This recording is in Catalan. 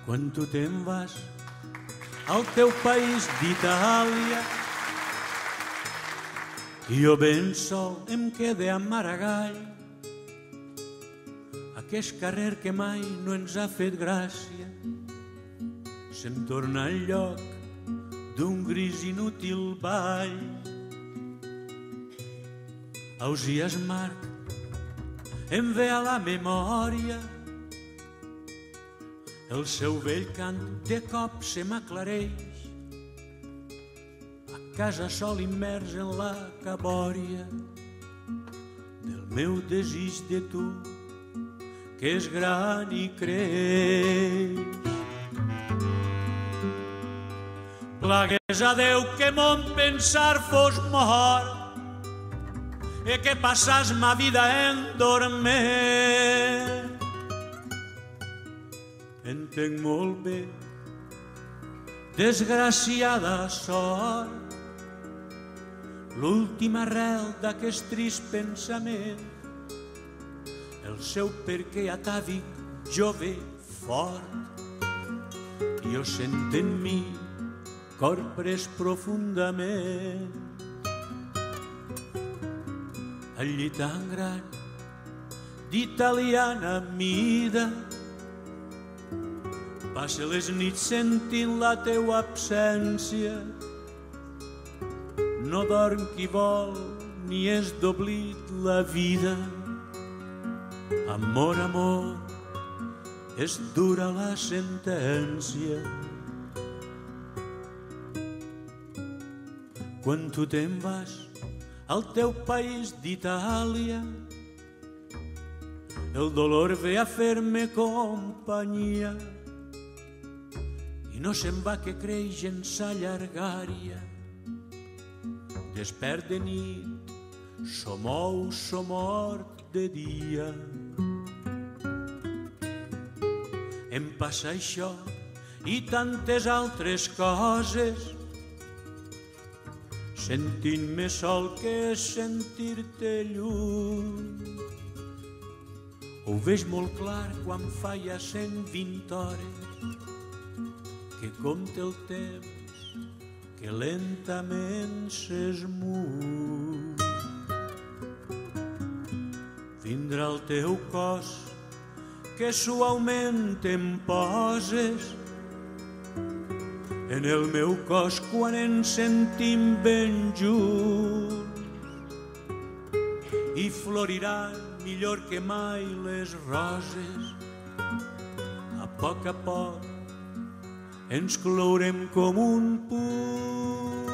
Quan tu te'n vas al teu país d'Itàlia i jo ben sol em quede a Maragall, aquest carrer que mai no ens ha fet gràcia se'm torna al lloc d'un gris inútil ball. Ausiàs Marc em ve a la memòria, el seu vell cant de cop se m'aclareix, a casa sol immers en la cabòria del meu desig de tu, que és gran i creix. Plagués a Déu que mon pensar fos mort e que passàs ma vida en dormir. Entenc molt bé, desgraciada sort, l'última arrel d'aquest trist pensament, el seu perquè atàvic jove fort. Jo sent en mi cor pres profundament. Al llit tan gran d'italiana mida, passe les nits sentint la teua absència. No dorm qui vol ni és d'oblit la vida. Amor, amor, és dura la sentència. Quan tu te'n vas al teu país d'Itàlia, el dolor ve a fer-me companyia i no se'n va que creix en sa llargària. Despert de nit, somou, somort de dia. Em passa això i tantes altres coses, sentint-me sol que sentir-te lluny. Ho veig molt clar quan fa ja 120 hores que compta el temps que lentament s'esmuny. Vindrà el teu cos que suaument em poses en el meu cos quan ens sentim ben junts, i floriran millor que mai les roses. A poc ens clourem com un punt.